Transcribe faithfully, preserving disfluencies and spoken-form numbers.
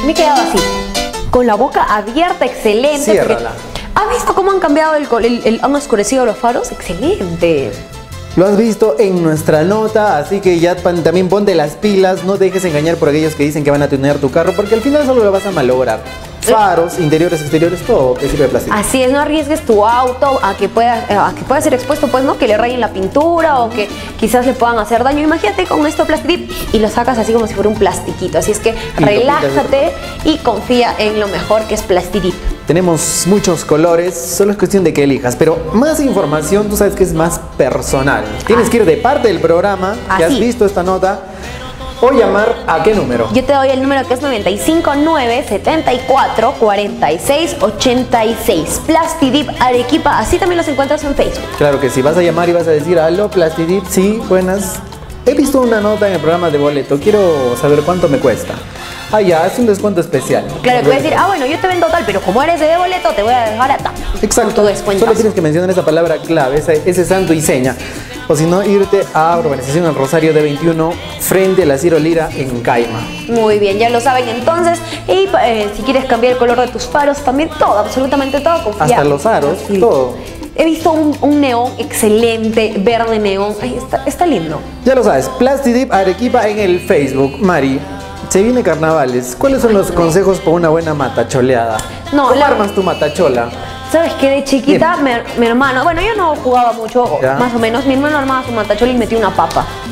me he quedado así, con la boca abierta, excelente. Ciérrala. ¿Has visto cómo han cambiado el, el, el han oscurecido los faros? Excelente. Lo has visto en nuestra nota, así que ya pan, también ponte las pilas, no te dejes engañar por aquellos que dicen que van a tunear tu carro, porque al final solo lo vas a malograr. Faros, interiores, exteriores, todo es de plástico. Así es, no arriesgues tu auto a que pueda, a que pueda ser expuesto, pues, ¿no? Que le rayen la pintura o que quizás le puedan hacer daño. Imagínate con esto Plastidip y lo sacas así como si fuera un plastiquito. Así es que Y relájate y confía en lo mejor que es Plastidip. Tenemos muchos colores, solo es cuestión de que elijas, pero más información, tú sabes que es más personal. Tienes que ir de parte del programa, que has Así. visto esta nota, o llamar a qué número. Yo te doy el número que es noventa y cinco nueve, setenta y cuatro, cuarenta y seis, ochenta y seis. Plastidip Arequipa, así también los encuentras en Facebook. Claro que sí, vas a llamar y vas a decir, aló, Plastidip, sí, buenas. He visto una nota en el programa de boleto, quiero saber cuánto me cuesta. Ah, ya, es un descuento especial. Claro, puedes decir, ah, bueno, yo te vendo tal, pero como eres de boleto, te voy a dejar a tal. Exacto. Con tu descuento. Solo tienes que mencionar esa palabra clave, ese, ese santo y seña. O si no, irte a Urbanización El Rosario de veintiuno, frente a la Ciro Lira en Caima. Muy bien, ya lo saben entonces. Y eh, si quieres cambiar el color de tus faros, también todo, absolutamente todo, confía. Hasta los aros, Sí. todo. He visto un, un neón excelente, verde neón. Ay, está, está lindo. Ya lo sabes, Plastidip Arequipa en el Facebook. Mari, se viene carnavales. ¿Cuáles son los consejos para una buena matacholeada? No, ¿Cómo la- armas tu matachola? ¿Sabes qué? De chiquita, mi, mi hermano, bueno, yo no jugaba mucho, Ya. más o menos. Mi hermano armaba su matachola y metió una papa.